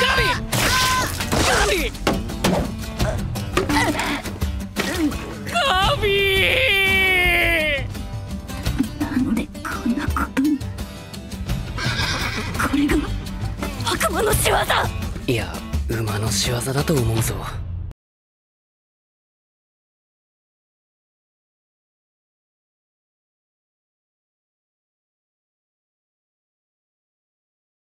ガビー！ なんでこんなことに。これが悪魔の仕業。 いや、馬の仕業だと思うぞ。